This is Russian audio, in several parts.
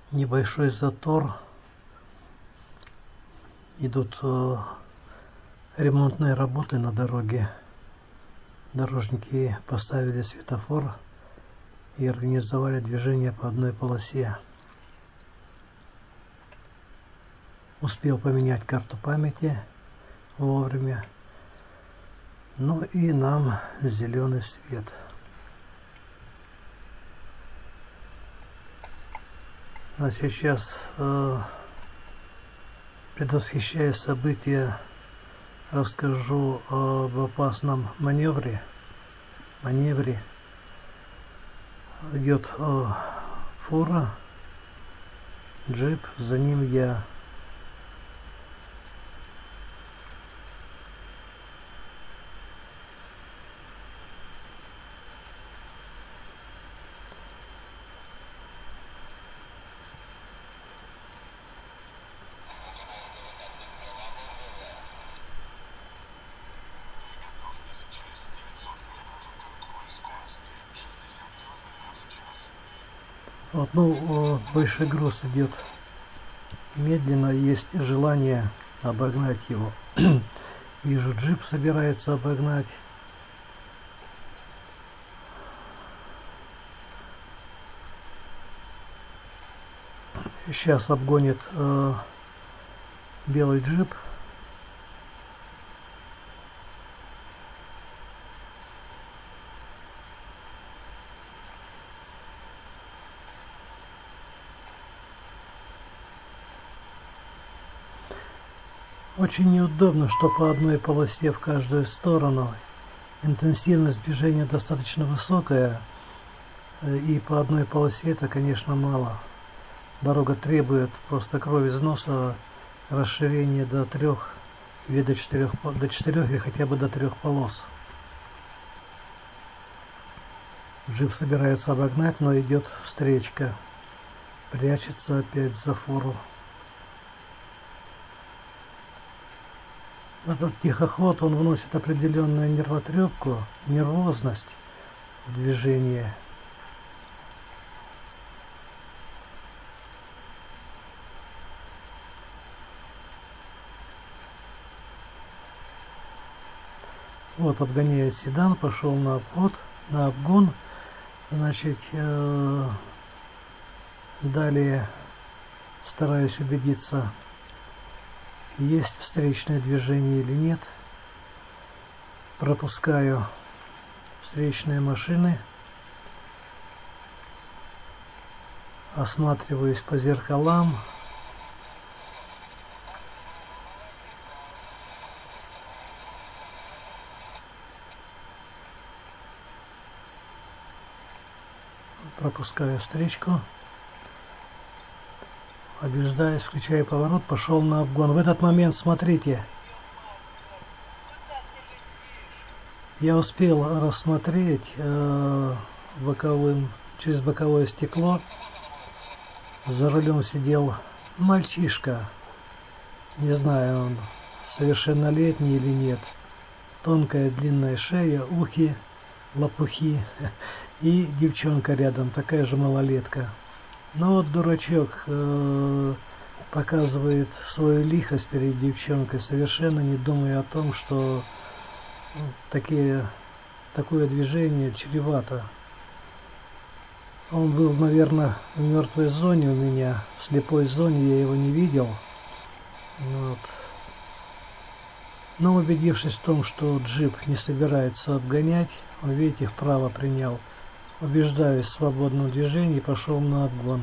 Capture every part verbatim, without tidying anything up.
Небольшой затор. Идут э, ремонтные работы на дороге. Дорожники поставили светофор и организовали движение по одной полосе. Успел поменять карту памяти вовремя. Ну и нам зеленый свет. А сейчас, э, предвосхищая события, расскажу об опасном маневре. Маневре. Идет э, фура, джип, за ним я. Вот, ну, большой груз идет медленно, есть желание обогнать его. Вижу, джип собирается обогнать. Сейчас обгонит э, белый джип. Очень неудобно, что по одной полосе в каждую сторону. Интенсивность движения достаточно высокая, и по одной полосе это, конечно, мало. Дорога требует просто крови из носа, расширения до трех или до четырех, до четырех или хотя бы до трех полос. Джип собирается обогнать, но идет встречка. Прячется опять за фуру. Этот тихоход, он вносит определенную нервотрепку, нервозность в движение. Вот, обгоняет седан, пошел на обход, на обгон. Значит, э, далее стараюсь убедиться, есть встречное движение или нет. Пропускаю встречные машины. Осматриваюсь по зеркалам. Пропускаю встречку. Объезжаюсь, включаю поворот, пошел на обгон. В этот момент, смотрите, я успел рассмотреть э, боковым, через боковое стекло. За рулем сидел мальчишка. Не знаю, он совершеннолетний или нет. Тонкая длинная шея, ухи, лопухи. И девчонка рядом, такая же малолетка. Но вот дурачок э, показывает свою лихость перед девчонкой, совершенно не думая о том, что ну, такие, такое движение чревато. Он был, наверное, в мертвой зоне у меня, в слепой зоне, я его не видел. Вот. Но убедившись в том, что джип не собирается обгонять, он, видите, вправо принял. Убеждаюсь в свободном движении и пошел на обгон.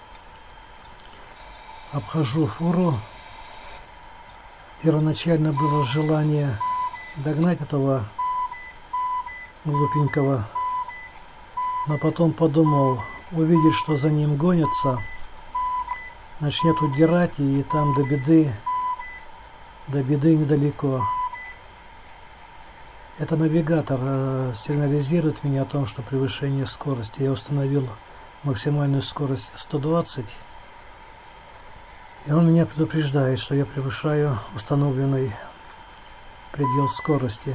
Обхожу фуру. Первоначально было желание догнать этого глупенького, но потом подумал, увидит, что за ним гонятся, начнет удирать, и там до беды, до беды недалеко. Это навигатор э, сигнализирует мне о том, что превышение скорости. Я установил максимальную скорость сто двадцать. И он меня предупреждает, что я превышаю установленный предел скорости.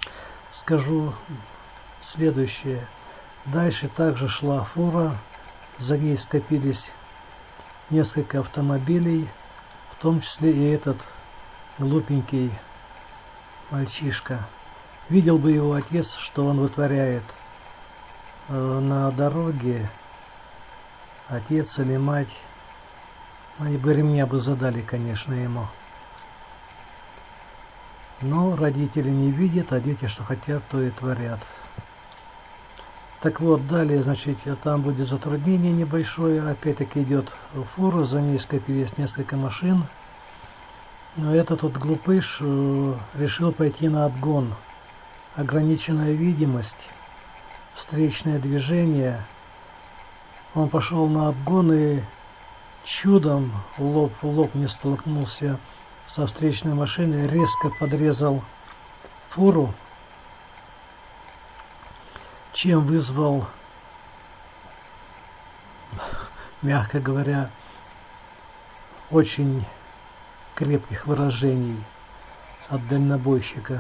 Скажу следующее. Дальше также шла фура. За ней скопились несколько автомобилей, в том числе и этот глупенький мальчишка. Видел бы его отец, что он вытворяет э, на дороге, отец или мать, они бы ремня бы задали, конечно, ему. Но родители не видят, а дети что хотят, то и творят. Так вот, далее, значит, там будет затруднение небольшое. Опять-таки идет фура, за ней скопились несколько машин. Но этот вот глупыш э, решил пойти на обгон. Ограниченная видимость, встречное движение. Он пошел на обгон и чудом лоб в лоб не столкнулся со встречной машиной, резко подрезал фуру, чем вызвал, мягко говоря, очень крепких выражений от дальнобойщика.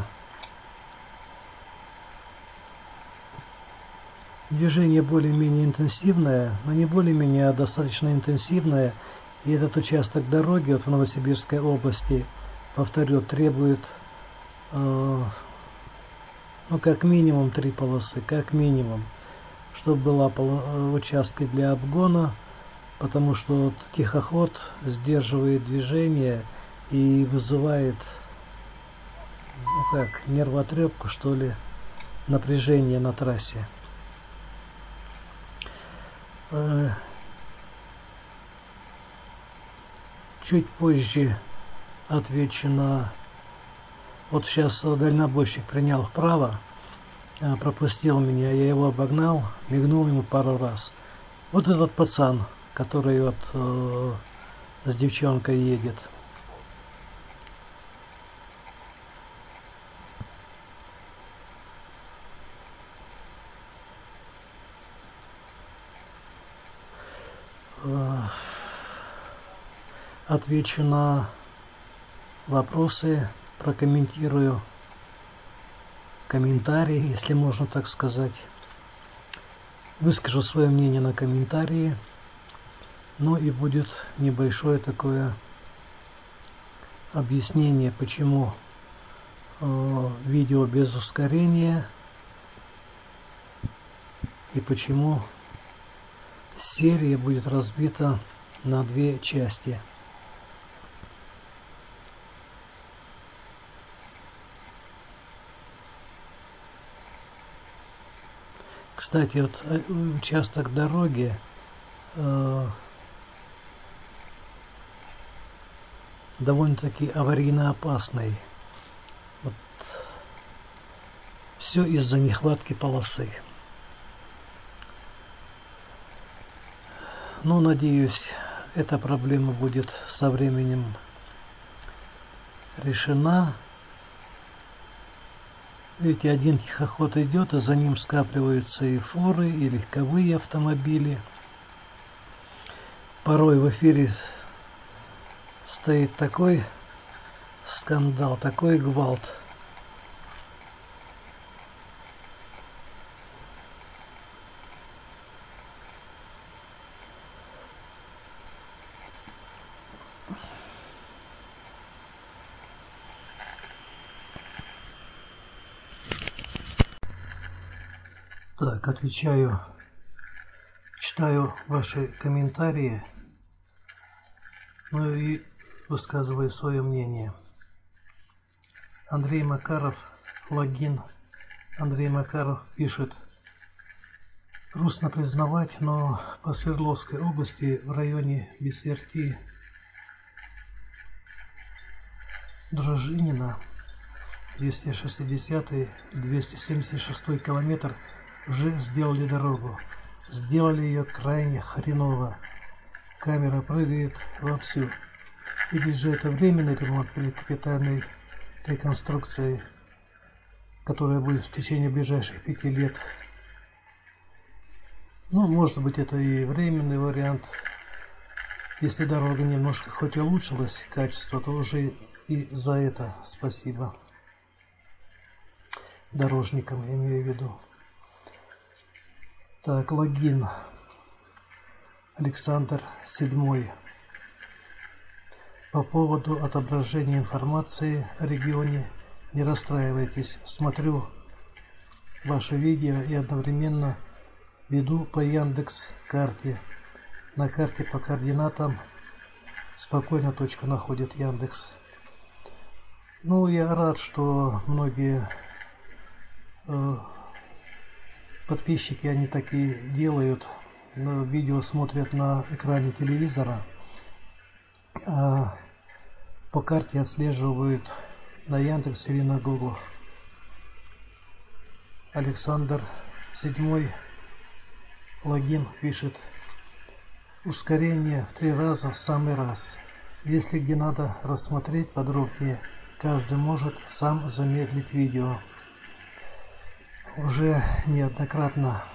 Движение более-менее интенсивное, но не более-менее, а достаточно интенсивное. И этот участок дороги вот в Новосибирской области, повторю, требует э, ну, как минимум три полосы, как минимум, чтобы была участки для обгона, потому что вот тихоход сдерживает движение и вызывает, ну как, нервотрепку, что ли, напряжение на трассе. Чуть позже отвечу на... Вот сейчас дальнобойщик принял вправо, пропустил меня, я его обогнал, мигнул ему пару раз. Вот этот пацан, который вот э, с девчонкой едет. Отвечу на вопросы, прокомментирую комментарии, если можно так сказать. Выскажу свое мнение на комментарии. Ну и будет небольшое такое объяснение, почему э, видео без ускорения и почему серия будет разбита на две части. Кстати, вот участок дороги э, довольно-таки аварийно опасный. Вот, все из-за нехватки полосы. Но, надеюсь, эта проблема будет со временем решена. Видите, один тихоход идет, а за ним скапливаются и фуры, и легковые автомобили. Порой в эфире стоит такой скандал, такой гвалт. Так, отвечаю, читаю ваши комментарии, ну и высказываю свое мнение. Андрей Макаров, логин. Андрей Макаров пишет: грустно признавать, но по Свердловской области в районе Бессерти, Дружинина, двести шестидесятый двести семьдесят шестой километр уже сделали дорогу. Сделали ее крайне хреново. Камера прыгает вовсю. Или же это временный ремонт при капитальной реконструкции, которая будет в течение ближайших пяти лет. Ну, может быть, это и временный вариант. Если дорога немножко хоть и улучшилась, качество, то уже и за это спасибо дорожникам, я имею в виду. Так, логин. Александр седьмой. По поводу отображения информации о регионе не расстраивайтесь. Смотрю ваше видео и одновременно веду по Яндекс.Карте. На карте по координатам спокойно точка находит Яндекс. Ну, я рад, что многие э, подписчики, они такие делают, но видео смотрят на экране телевизора, а по карте отслеживают на Яндекс или на Google. Александр седьмой логин пишет: ускорение в три раза в самый раз. Если где надо рассмотреть подробнее, каждый может сам замедлить видео. Уже неоднократно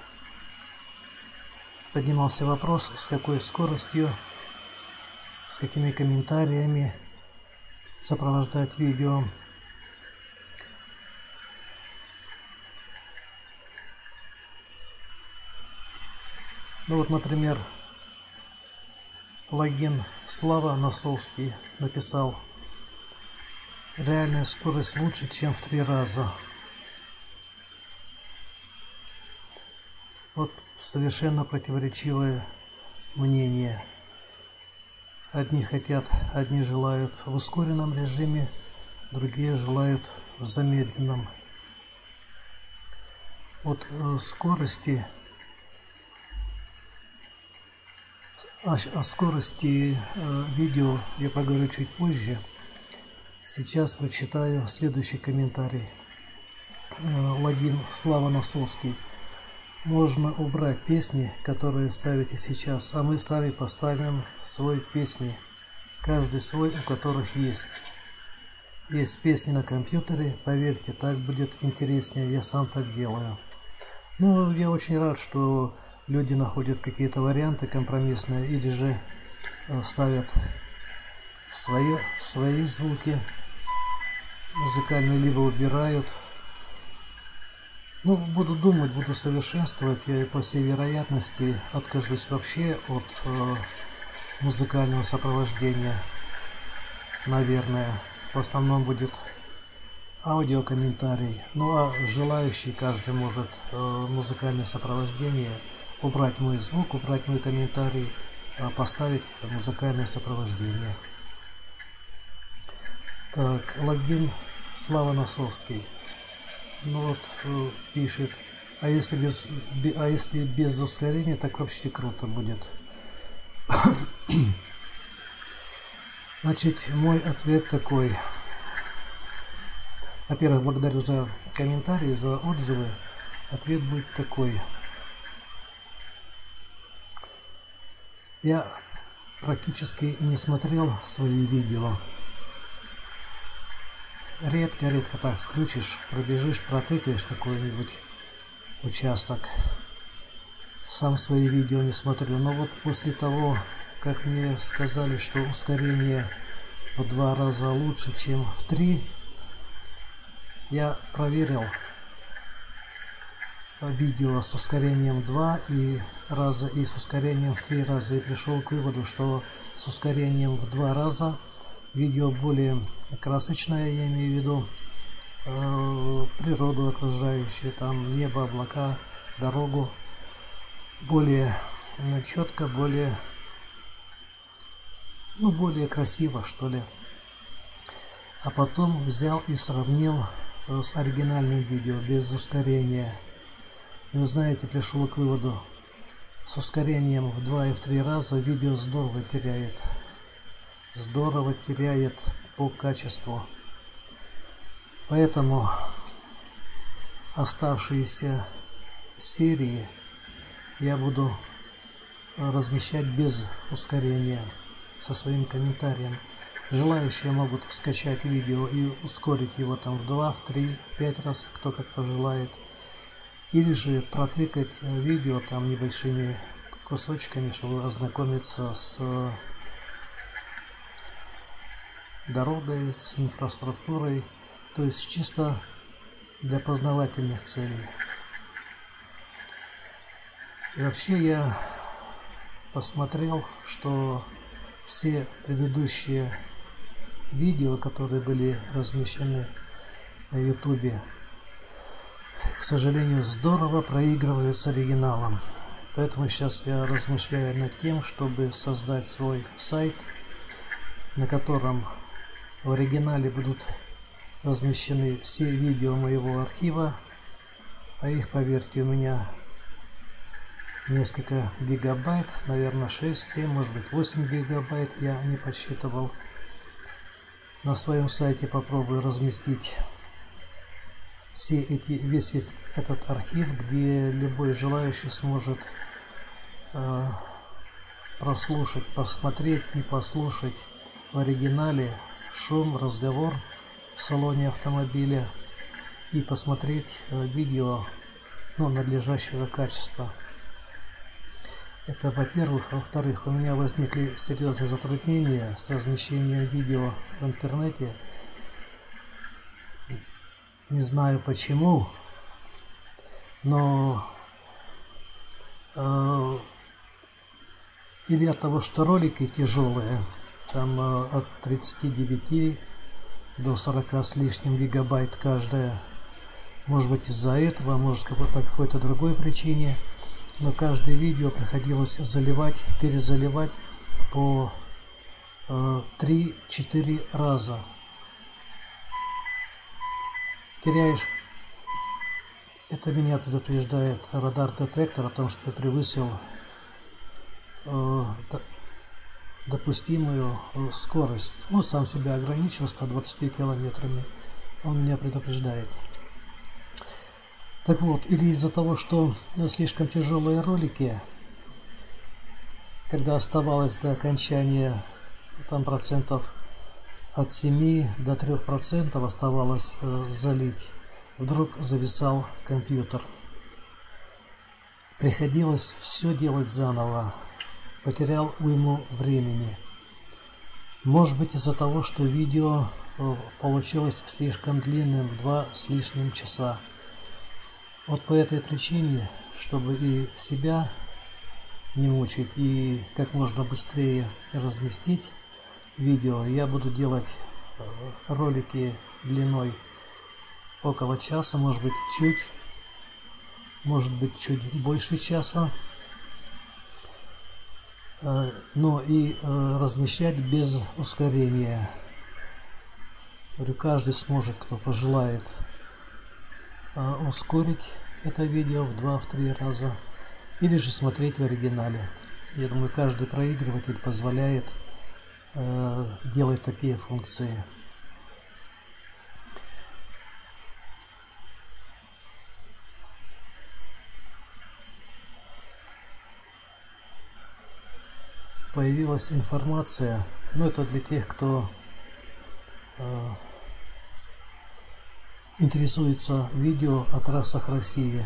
поднимался вопрос, с какой скоростью, с какими комментариями сопровождать видео. Ну вот, например, логин Слава Носовский написал: реальная скорость лучше, чем в три раза. Вот совершенно противоречивое мнение. Одни хотят, одни желают в ускоренном режиме, другие желают в замедленном. Вот э, скорости, о, о скорости э, видео я поговорю чуть позже. Сейчас прочитаю следующий комментарий. Э, логин Слава Носовский. Можно убрать песни, которые ставите сейчас, а мы сами поставим свои песни, каждый свой, у которых есть. Есть песни на компьютере, поверьте, так будет интереснее, я сам так делаю. Ну, я очень рад, что люди находят какие-то варианты компромиссные или же ставят свои, свои звуки музыкальные, либо убирают. Ну, буду думать, буду совершенствовать. Я, по всей вероятности, откажусь вообще от э, музыкального сопровождения. Наверное, в основном будет аудиокомментарий. Ну, а желающий, каждый может э, музыкальное сопровождение убрать мой звук, убрать мой комментарий, э, поставить музыкальное сопровождение. Так, логин Слава Носовский. Ну вот э, пишет: а если без, бе, а если без ускорения, так вообще круто будет. Значит, мой ответ такой. Во-первых, благодарю за комментарии, за отзывы. Ответ будет такой. Я практически не смотрел свои видео. Редко-редко так включишь, пробежишь, протыкаешь какой-нибудь участок. Сам свои видео не смотрю, но вот после того, как мне сказали, что ускорение в два раза лучше, чем в три, я проверил видео с ускорением два и раза и с ускорением в три раза и пришел к выводу, что с ускорением в два раза видео более красочное, я имею в виду э, природу окружающую, там небо, облака, дорогу, более э, четко, более, ну, более красиво, что ли. А потом взял и сравнил э, с оригинальным видео без ускорения. И вы знаете, пришел к выводу: с ускорением в два и в три раза видео здорово теряет. Здорово теряет по качеству. Поэтому оставшиеся серии я буду размещать без ускорения со своим комментарием. Желающие могут скачать видео и ускорить его там в два, в три, в пять раз, кто как пожелает. Или же протыкать видео там небольшими кусочками, чтобы ознакомиться с дорогой, с инфраструктурой, то есть чисто для познавательных целей. И вообще я посмотрел, что все предыдущие видео, которые были размещены на ютубе, к сожалению, здорово проигрывают с оригиналом. Поэтому сейчас я размышляю над тем, чтобы создать свой сайт, на котором в оригинале будут размещены все видео моего архива, а их, поверьте, у меня несколько гигабайт, наверное шесть-семь, может быть восемь гигабайт, я не подсчитывал. На своем сайте попробую разместить все эти, весь, весь этот архив, где любой желающий сможет э, прослушать, посмотреть и послушать в оригинале шум, разговор в салоне автомобиля и посмотреть э, видео, ну, надлежащего качества. Это во-первых. Во-вторых, у меня возникли серьезные затруднения с размещением видео в интернете. Не знаю почему, но э, или от того, что ролики тяжелые, там э, от тридцати девяти до сорока с лишним гигабайт каждая. Может быть из-за этого, может по какой-то другой причине. Но каждое видео приходилось заливать, перезаливать по э, три-четыре раза. Теряешь. Это меня предупреждает радар-детектор о том, что я превысил э, допустимую э, скорость. Ну, сам себя ограничил ста двадцатью километрами. Он меня предупреждает. Так вот, или из-за того, что слишком тяжелые ролики, когда оставалось до окончания там процентов от семи до трёх процентов оставалось э, залить, вдруг зависал компьютер. Приходилось все делать заново, потерял уйму времени. Может быть из-за того, что видео э, получилось слишком длинным, два с лишним часа. Вот по этой причине, чтобы и себя не мучить, и как можно быстрее разместить видео, я буду делать ролики длиной около часа, может быть чуть, может быть чуть больше часа, но и размещать без ускорения. Говорю, каждый сможет, кто пожелает, ускорить это видео в два-три раза или же смотреть в оригинале. Я думаю, каждый проигрыватель позволяет э, делать такие функции. Появилась информация, но это для тех, кто э, интересуется видео о трассах России.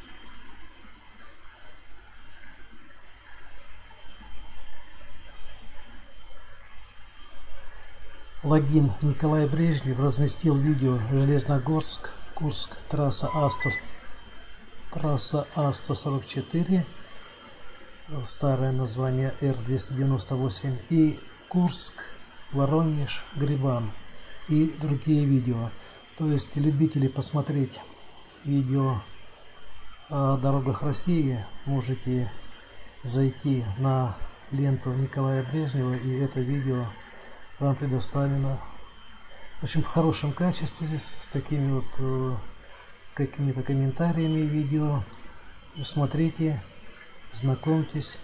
Логин Николай Брежнев разместил видео Железногорск, Курск, трасса А сто, трасса А сто сорок четыре, старое название Р двести девяносто восемь, и Курск, Воронеж, Грибан и другие видео. То есть любители посмотреть видео о дорогах России, можете зайти на ленту Николая Брежнева, и это видео вам предоставлено в общем в хорошем качестве, с такими вот э, какими-то комментариями видео. Смотрите, знакомьтесь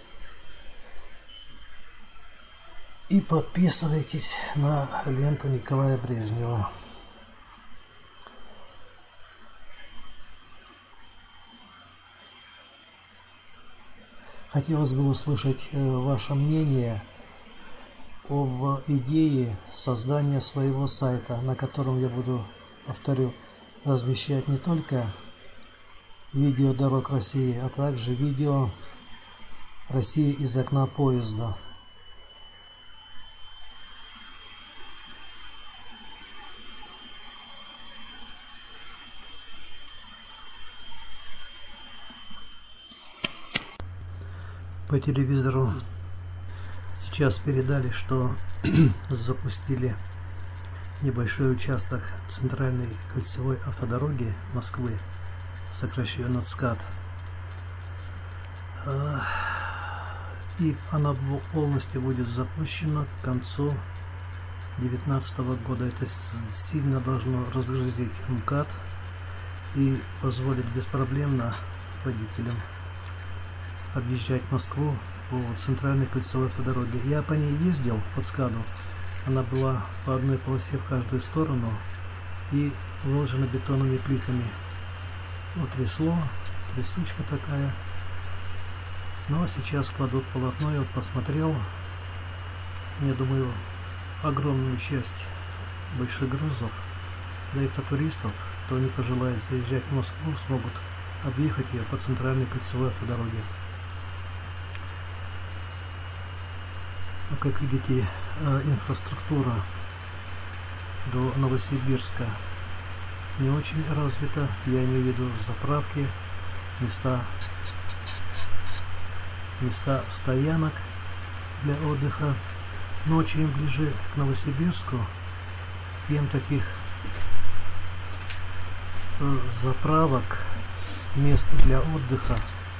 и подписывайтесь на ленту Николая Брежнева. Хотелось бы услышать ваше мнение об идее создания своего сайта, на котором я буду, повторю, размещать не только видео дорог России, а также видео России из окна поезда. По телевизору сейчас передали, что запустили небольшой участок центральной кольцевой автодороги Москвы, сокращенно ЦКАД. И она полностью будет запущена к концу две тысячи девятнадцатого года. Это сильно должно разгрузить МКАД и позволит беспроблемно водителям объезжать Москву по центральной кольцевой автодороге. Я по ней ездил, по ЦКАДу. Она была по одной полосе в каждую сторону и выложена бетонными плитами. Ну, трясло, трясучка такая. Ну а сейчас кладут полотно. Я вот посмотрел. Я думаю, огромную часть больших грузов, да и туристов, кто не пожелает заезжать в Москву, смогут объехать ее по центральной кольцевой автодороге. Как видите, инфраструктура до Новосибирска не очень развита. Я имею в виду заправки, места, места стоянок для отдыха. Но чем ближе к Новосибирску, тем таких заправок, мест для отдыха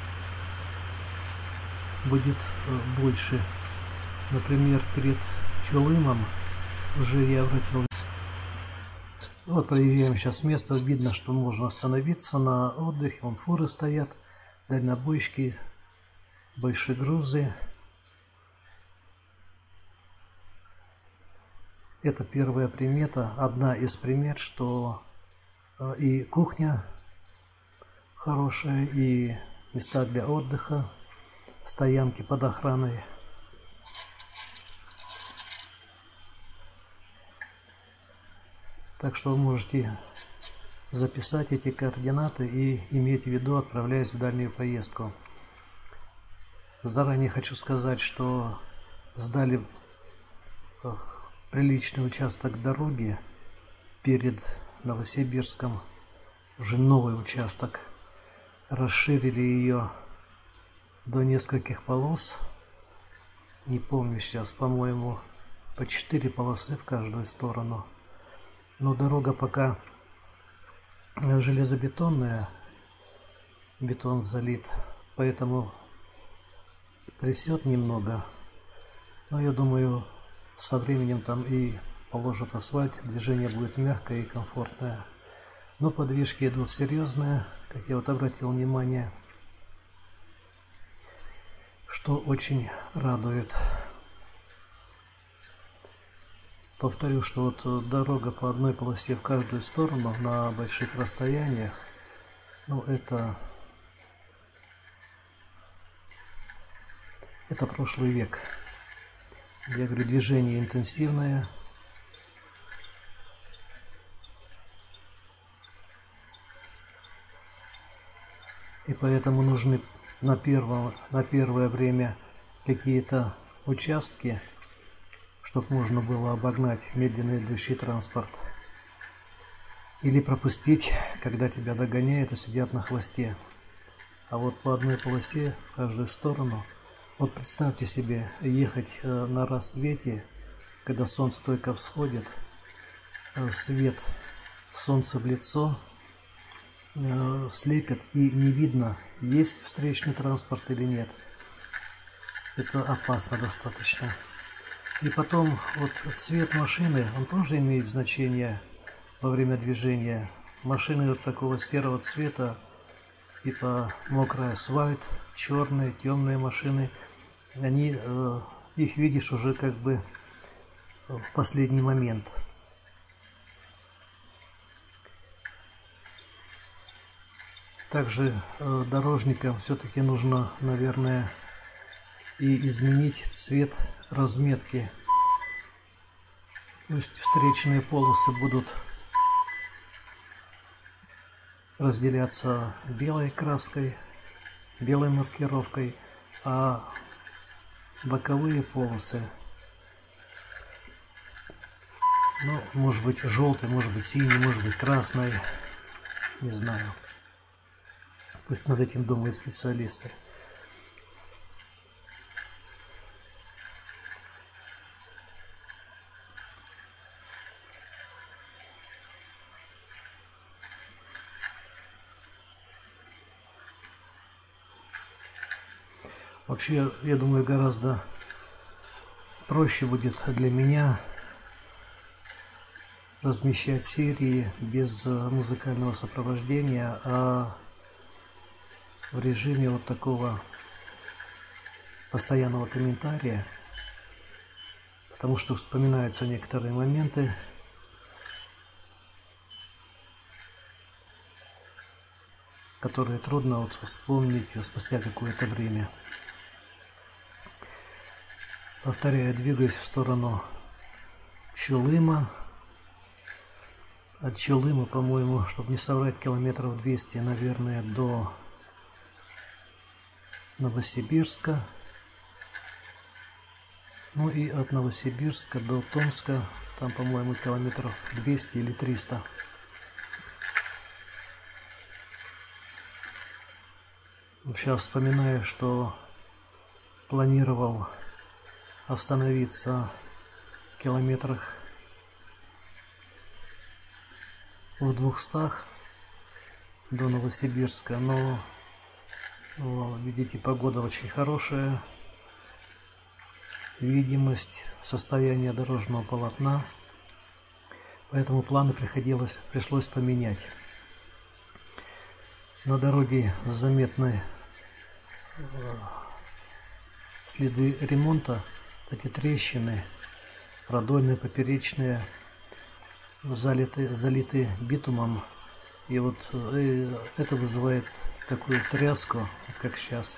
будет больше. Например, перед Чулымом уже я обратил. Вот проезжаем сейчас место. Видно, что можно остановиться на отдыхе. Вон фуры стоят, дальнобойщики, большие грузы. Это первая примета, одна из примет, что и кухня хорошая, и места для отдыха, стоянки под охраной. Так что вы можете записать эти координаты и иметь в виду, отправляясь в дальнюю поездку. Заранее хочу сказать, что сдали приличный участок дороги перед Новосибирском, уже новый участок. Расширили ее до нескольких полос. Не помню сейчас, по-моему, по четыре полосы в каждую сторону. Но дорога пока железобетонная, бетон залит, поэтому трясет немного. Но я думаю, со временем там и положат асфальт, движение будет мягкое и комфортное. Но подвижки идут серьезные, как я вот обратил внимание, что очень радует. Повторю, что вот дорога по одной полосе в каждую сторону на больших расстояниях, ну это, это прошлый век. Я говорю, движение интенсивное. И поэтому нужны на, первом, на первое время какие-то участки, чтобы можно было обогнать медленно идущий транспорт. Или пропустить, когда тебя догоняют и сидят на хвосте. А вот по одной полосе в каждую сторону. Вот представьте себе, ехать на рассвете, когда солнце только всходит, свет солнца в лицо слепит, и не видно, есть встречный транспорт или нет. Это опасно достаточно. И потом, вот цвет машины, он тоже имеет значение во время движения. Машины вот такого серого цвета, типа мокрый асфальт, черные, темные машины, они, э, их видишь уже как бы в последний момент. Также э, дорожникам все-таки нужно, наверное, и изменить цвет разметки. Пусть встречные полосы будут разделяться белой краской, белой маркировкой, а боковые полосы, ну, может быть, желтый, может быть, синий, может быть, красный, не знаю. Пусть над этим думают специалисты. Вообще, я думаю, гораздо проще будет для меня размещать серии без музыкального сопровождения, а в режиме вот такого постоянного комментария, потому что вспоминаются некоторые моменты, которые трудно вот вспомнить спустя какое-то время. Повторяю, двигаюсь в сторону Чулыма. От Чулыма, по-моему, чтобы не соврать, километров двести, наверное, до Новосибирска. Ну и от Новосибирска до Томска, там, по-моему, километров двести или триста. Сейчас вспоминаю, что планировал остановиться в километрах в двухстах до Новосибирска, но, ну, видите, погода очень хорошая, видимость, состояние дорожного полотна, поэтому планы приходилось, пришлось поменять. На дороге заметны следы ремонта, эти трещины, продольные, поперечные, залиты, залиты битумом. И вот э, это вызывает такую тряску, как сейчас.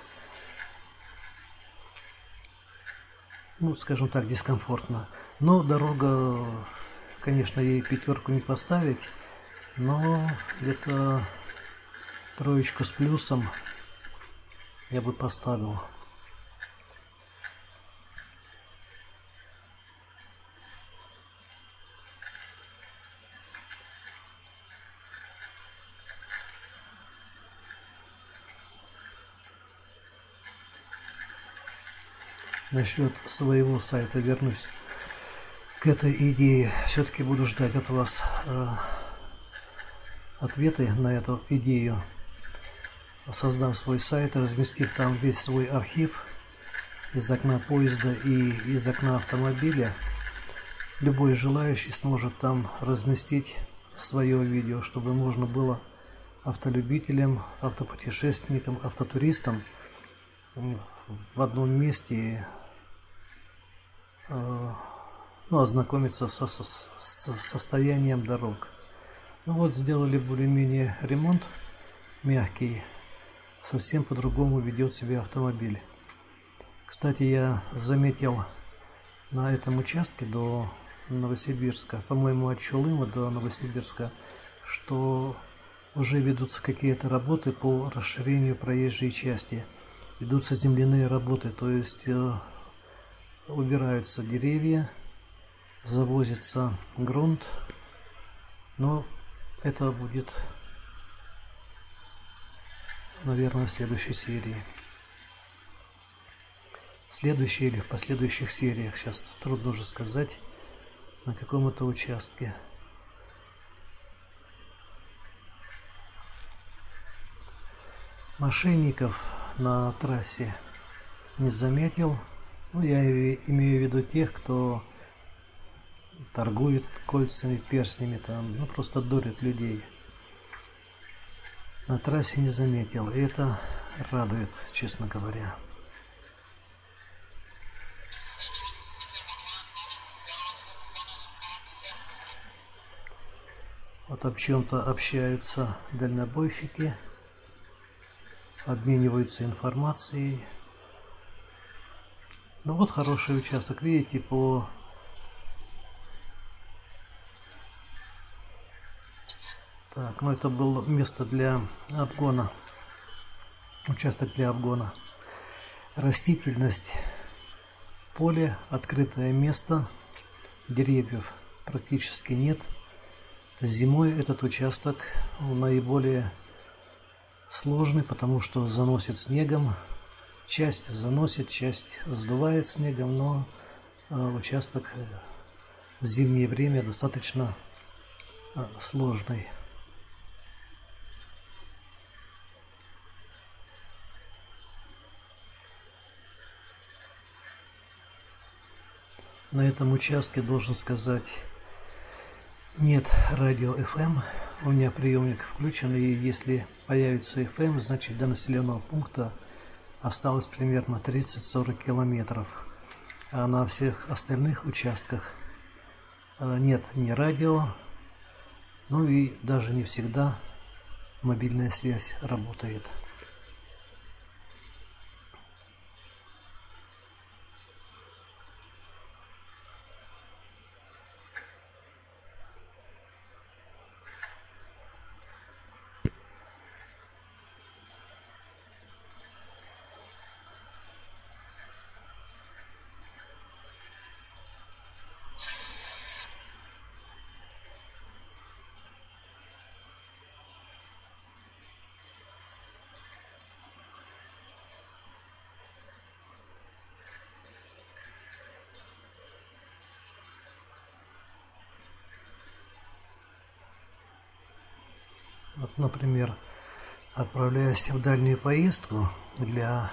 Ну, скажем так, дискомфортно. Но дорога, конечно, ей пятерку не поставить, но где-то троечку с плюсом я бы поставил. Насчет своего сайта вернусь к этой идее. Все-таки буду ждать от вас э, ответы на эту идею. Создав свой сайт, разместив там весь свой архив из окна поезда и из окна автомобиля, любой желающий сможет там разместить свое видео, чтобы можно было автолюбителям, автопутешественникам, автотуристам в одном месте э, ну, ознакомиться со, со, с состоянием дорог. Ну вот, сделали более-менее ремонт мягкий, совсем по-другому ведет себя автомобиль. Кстати, я заметил на этом участке до Новосибирска, по-моему, от Чулыма до Новосибирска, что уже ведутся какие-то работы по расширению проезжей части. Ведутся земляные работы, то есть э, убираются деревья, завозится грунт, но это будет, наверное, в следующей серии. В следующей или в последующих сериях, сейчас трудно уже сказать, на каком-то участке. Мошенников на трассе не заметил. Ну, я имею в виду тех, кто торгует кольцами, перстнями, там, ну, просто дурит людей. На трассе не заметил. И это радует, честно говоря. Вот об чем-то общаются дальнобойщики, обмениваются информацией. Ну вот хороший участок, видите, по так, ну это было место для обгона, участок для обгона. Растительность, поле, открытое место, деревьев практически нет. Зимой этот участок наиболее сложный, потому что заносит снегом. Часть заносит, часть сдувает снегом, но участок в зимнее время достаточно сложный. На этом участке, должен сказать, нет радио эф эм. У меня приемник включен, и если появится эф эм, значит до населенного пункта осталось примерно тридцать-сорок километров. А на всех остальных участках нет ни радио, ну и даже не всегда мобильная связь работает. Вот, например, отправляясь в дальнюю поездку для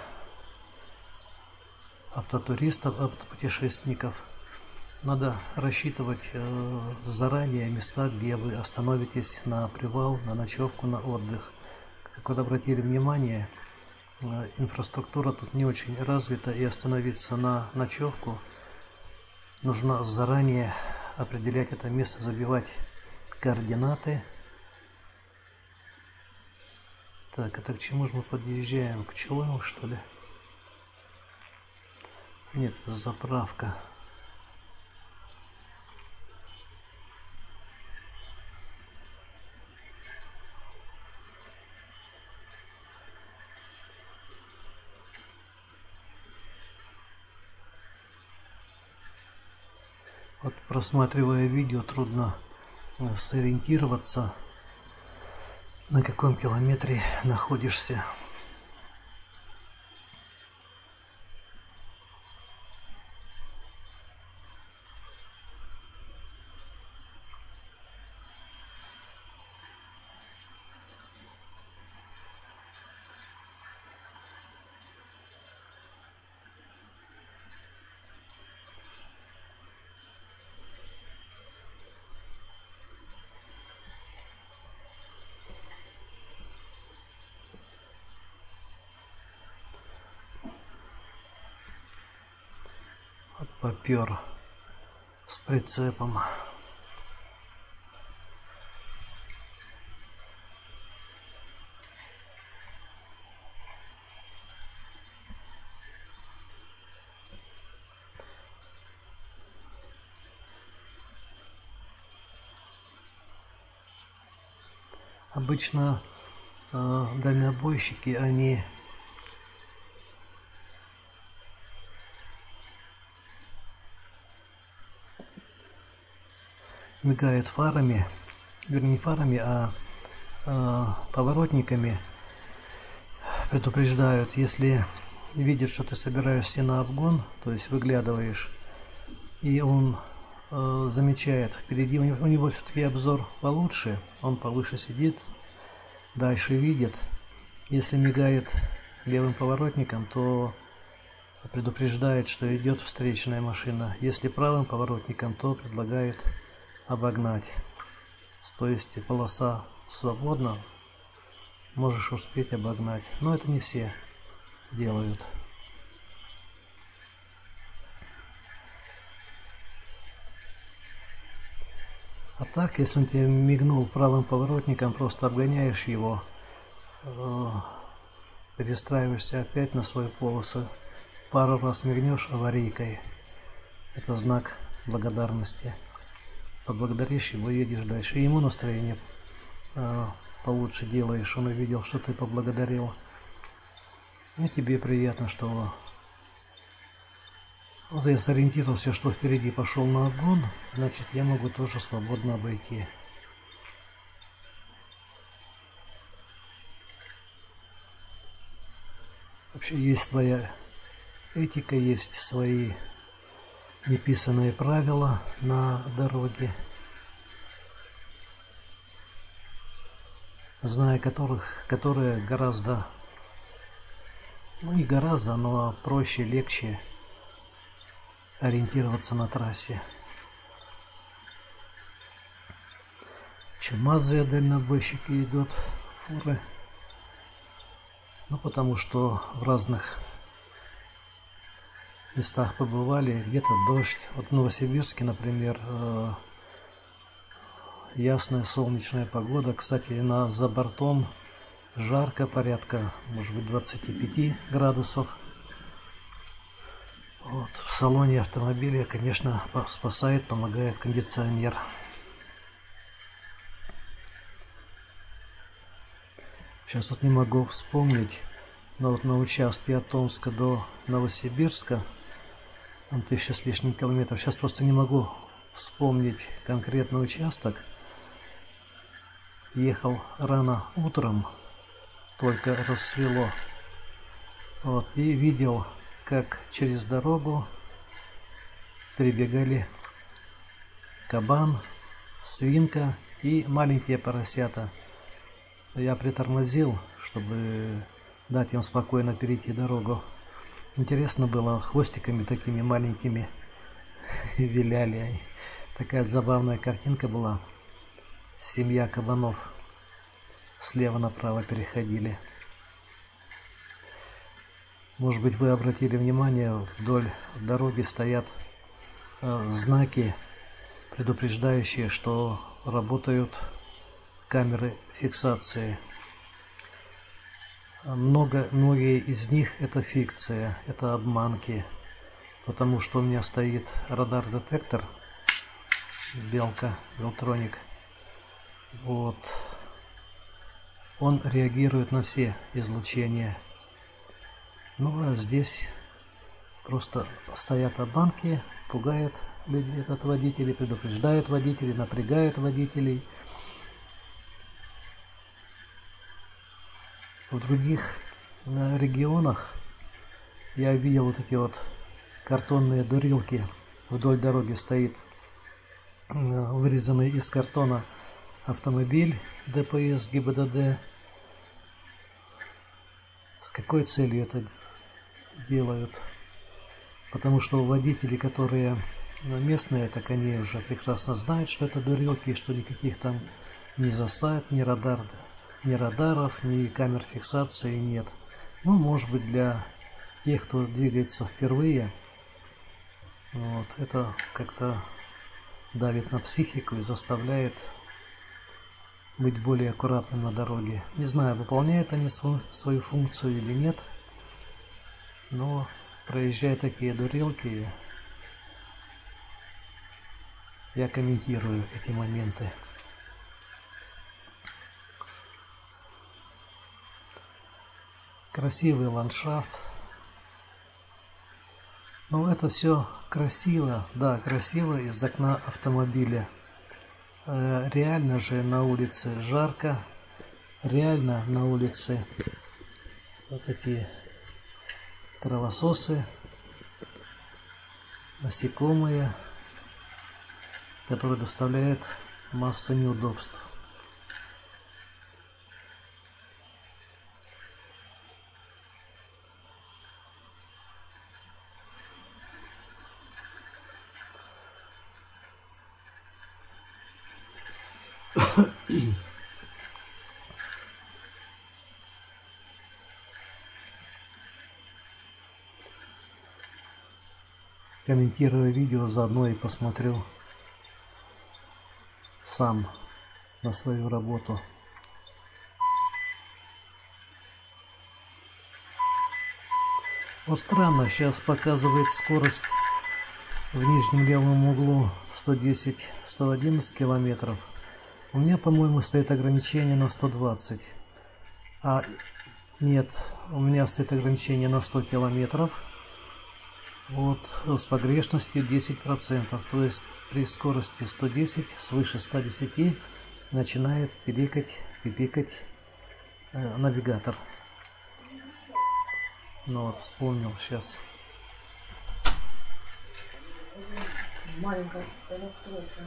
автотуристов, автопутешественников, надо рассчитывать э, заранее места, где вы остановитесь на привал, на ночевку, на отдых. Как вы обратили внимание, э, инфраструктура тут не очень развита, и остановиться на ночевку нужно заранее определять это место, забивать координаты. Так, это к чему же мы подъезжаем? К Челому, что ли? Нет, это заправка. Вот, просматривая видео, трудно сориентироваться, на каком километре находишься. Попер с прицепом. Обычно э, дальнобойщики, они мигают фарами, вернее не фарами, а э, поворотниками, предупреждают, если видят, что ты собираешься на обгон, то есть выглядываешь, и он э, замечает впереди, у него, у него все-таки обзор получше, он повыше сидит, дальше видит. Если мигает левым поворотником, то предупреждает, что идет встречная машина. Если правым поворотником, то предлагает обогнать. То есть полоса свободна, можешь успеть обогнать. Но это не все делают. А так, если он тебе мигнул правым поворотником, просто обгоняешь его, перестраиваешься опять на свою полосу, пару раз мигнешь аварийкой. Это знак благодарности. Поблагодаришь его, едешь дальше. И ему настроение э, получше делаешь. Он увидел, что ты поблагодарил. И тебе приятно, что вот я сориентировался, что впереди пошел на обгон, значит я могу тоже свободно обойти. Вообще есть своя этика, есть свои неписанные правила на дороге, зная которых, которые гораздо, ну не гораздо, но проще, легче ориентироваться на трассе. ЧАМАЗы дальнобойщики идут, фуры. Ну, потому что в разных местах побывали, где-то дождь. Вот в Новосибирске, например, ясная солнечная погода. Кстати, на, за бортом жарко, порядка, может быть, двадцати пяти градусов. Вот. В салоне автомобиля, конечно, спасает, помогает кондиционер. Сейчас вот не могу вспомнить, но вот на участке от Томска до Новосибирска, там тысяча с лишним километров, сейчас просто не могу вспомнить конкретный участок. Ехал рано утром, только рассвело, вот, и видел, как через дорогу перебегали кабан, свинка и маленькие поросята. Я притормозил, чтобы дать им спокойно перейти дорогу. Интересно было, хвостиками такими маленькими виляли. Такая забавная картинка была. Семья кабанов слева направо переходили. Может быть, вы обратили внимание, вдоль дороги стоят э, знаки, предупреждающие, что работают камеры фиксации. Много, многие из них это фикция, это обманки, потому что у меня стоит радар-детектор Белка, Белтроник. Вот. Он реагирует на все излучения. Ну а здесь просто стоят обманки, пугают людей, этот водителей, предупреждают водителей, напрягают водителей. В других регионах я видел вот эти вот картонные дурилки. Вдоль дороги стоит вырезанный из картона автомобиль ДПС, ГИБДД. С какой целью это делают? Потому что водители, которые местные, так они уже прекрасно знают, что это дурилки, что никаких там ни засад, ни радар, ни радаров, ни камер фиксации нет. Ну, может быть, для тех, кто двигается впервые, вот, это как-то давит на психику и заставляет быть более аккуратным на дороге. Не знаю, выполняют они свою, свою функцию или нет, но проезжая такие дурилки, я комментирую эти моменты. Красивый ландшафт. Ну, это все красиво, да, красиво из окна автомобиля. Э, реально же на улице жарко, реально на улице вот эти кровососы, насекомые, которые доставляют массу неудобств. Комментируя видео, заодно и посмотрю сам на свою работу. Вот странно, сейчас показывает скорость в нижнем левом углу сто десять — сто одиннадцать километров. У меня, по-моему, стоит ограничение на сто двадцать. А нет, у меня стоит ограничение на сто километров. Вот, с погрешностью десять процентов. То есть при скорости сто десять, свыше ста десяти, начинает пиликать, пипикать э, навигатор. Ну вот, вспомнил сейчас. Маленькая катастрофа.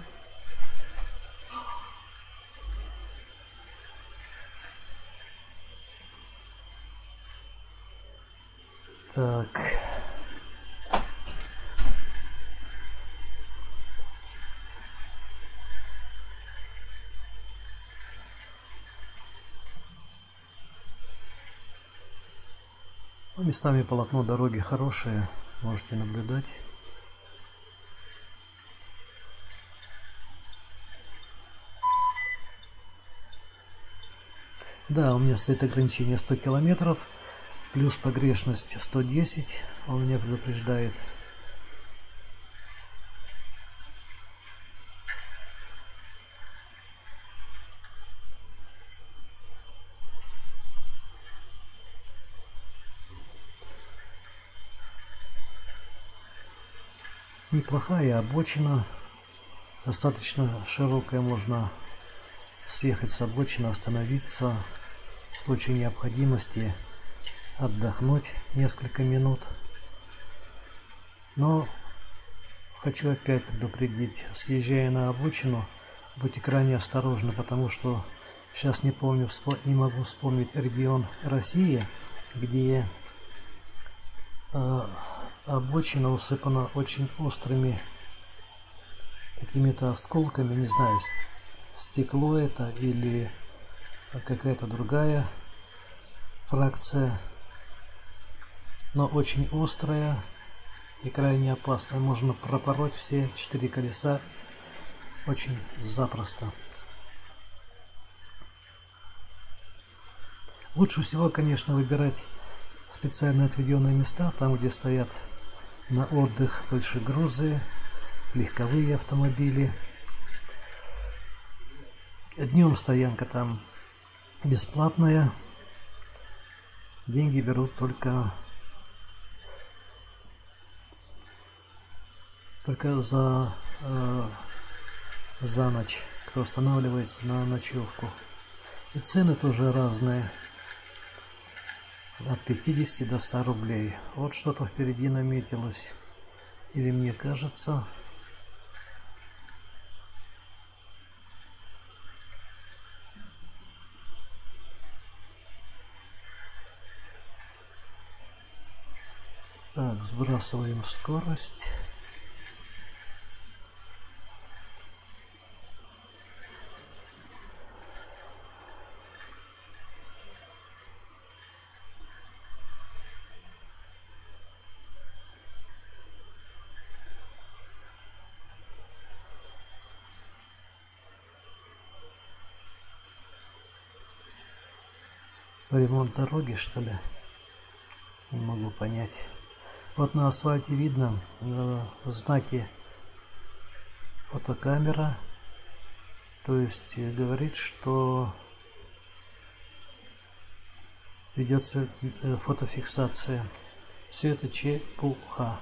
Так. Местами полотно дороги хорошее, можете наблюдать. Да, у меня стоит ограничение сто километров, плюс погрешность сто десять, он меня предупреждает. Неплохая обочина, достаточно широкая, можно съехать с обочины, остановиться, в случае необходимости отдохнуть несколько минут. Но хочу опять предупредить, съезжая на обочину, будьте крайне осторожны, потому что сейчас не помню, не могу вспомнить регион России, где э, обочина усыпана очень острыми какими-то осколками, не знаю, стекло это или какая-то другая фракция, но очень острая и крайне опасная. Можно пропороть все четыре колеса очень запросто. Лучше всего, конечно, выбирать специально отведенные места, там, где стоят на отдых большие грузы, легковые автомобили. Днем стоянка там бесплатная, деньги берут только, только за, э, за ночь, кто останавливается на ночевку. И цены тоже разные, от пятидесяти до ста рублей. Вот что-то впереди наметилось, или мне кажется. Так, сбрасываем скорость. Ремонт дороги, что ли? Не могу понять. Вот на асфальте видно э, знаки фотокамера, то есть э, говорит, что ведется э, фотофиксация. Все это чепуха.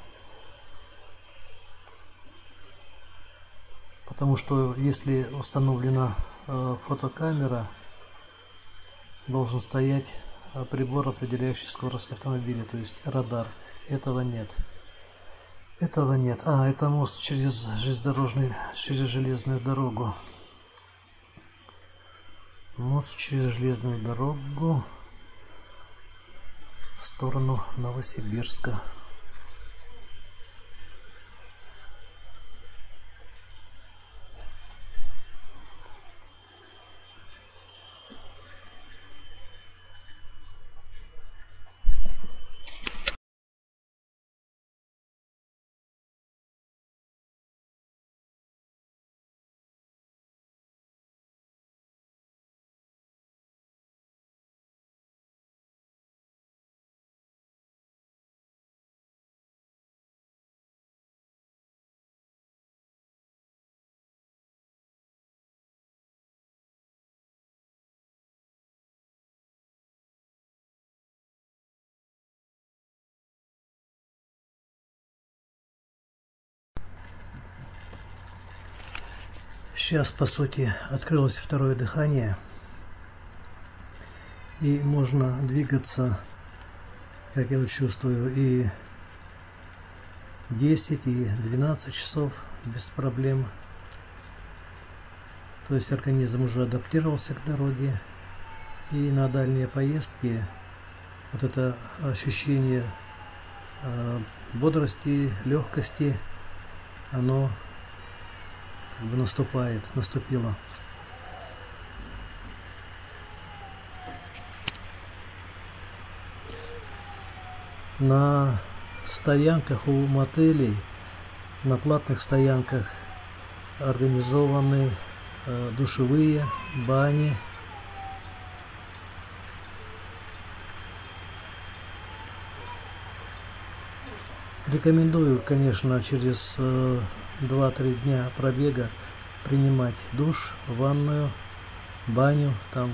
Потому что если установлена э, фотокамера, должен стоять э, прибор, определяющий скорость автомобиля, то есть радар. Этого нет. Этого нет. А, это мост через железнодорожный, через железную дорогу. Мост через железную дорогу в сторону Новосибирска. Сейчас, по сути, открылось второе дыхание, и можно двигаться, как я вот чувствую, и десять, и двенадцать часов без проблем. То есть организм уже адаптировался к дороге, и на дальние поездки вот это ощущение э, бодрости, легкости, оно как бы наступает, наступило. На стоянках у мотелей, на платных стоянках организованы э, душевые, бани. Рекомендую, конечно, через э, два-три дня пробега принимать душ, ванную, баню. Там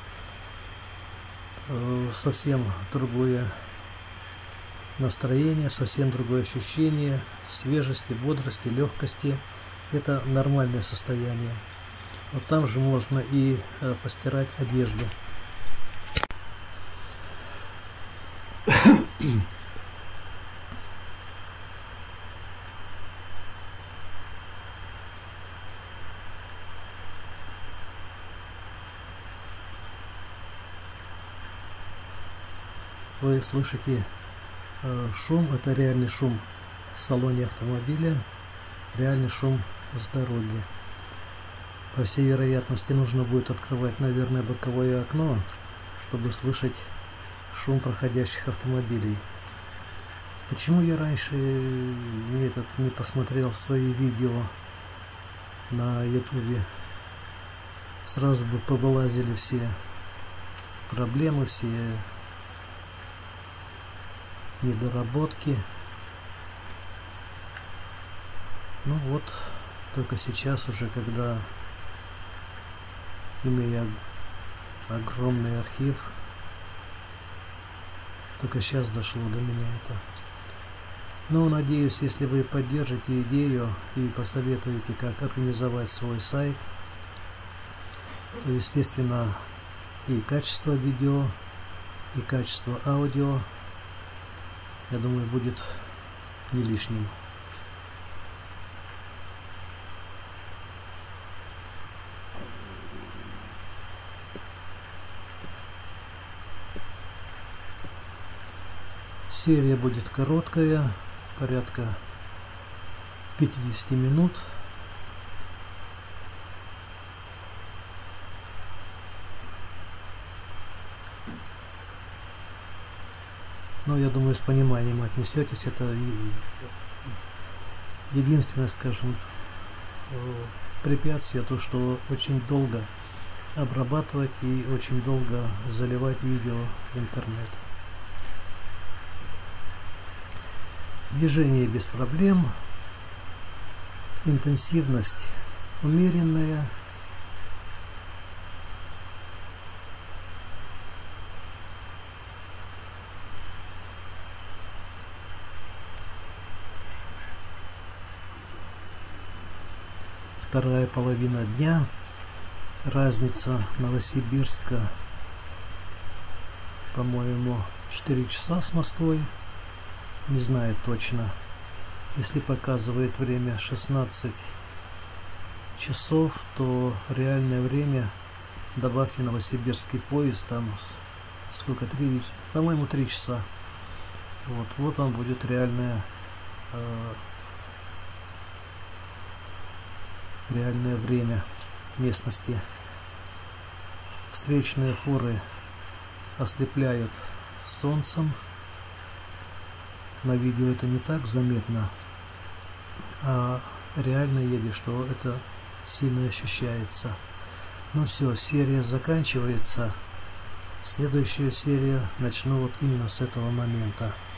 э, совсем другое настроение, совсем другое ощущение свежести, бодрости, легкости. Это нормальное состояние. Вот там же можно и э, постирать одежду. Вы слышите э, шум, это реальный шум в салоне автомобиля, реальный шум с дороги. По всей вероятности нужно будет открывать, наверное, боковое окно, чтобы слышать шум проходящих автомобилей. Почему я раньше не, этот, не посмотрел свои видео на ютубе? Сразу бы повылазили все проблемы, все недоработки. Ну вот, только сейчас уже, когда имея огромный архив, только сейчас дошло до меня это. Но надеюсь, если вы поддержите идею и посоветуете, как организовать свой сайт, то, естественно, и качество видео, и качество аудио, я думаю, будет не лишним. Серия будет короткая, порядка пятидесяти минут. Но я думаю, с пониманием отнесетесь. Это единственное, скажем, препятствие, то, что очень долго обрабатывать и очень долго заливать видео в интернет. Движение без проблем, интенсивность умеренная. Вторая половина дня. Разница Новосибирска, по-моему, четыре часа с Москвой. Не знаю точно. Если показывает время шестнадцать часов, то реальное время, добавьте новосибирский поезд, там сколько, три, по-моему, три часа. Вот, вот он будет реальное, э, реальное время местности. Встречные фуры ослепляют солнцем. На видео это не так заметно, а реально едешь, что это сильно ощущается. Ну все, серия заканчивается. Следующую серию начну вот именно с этого момента.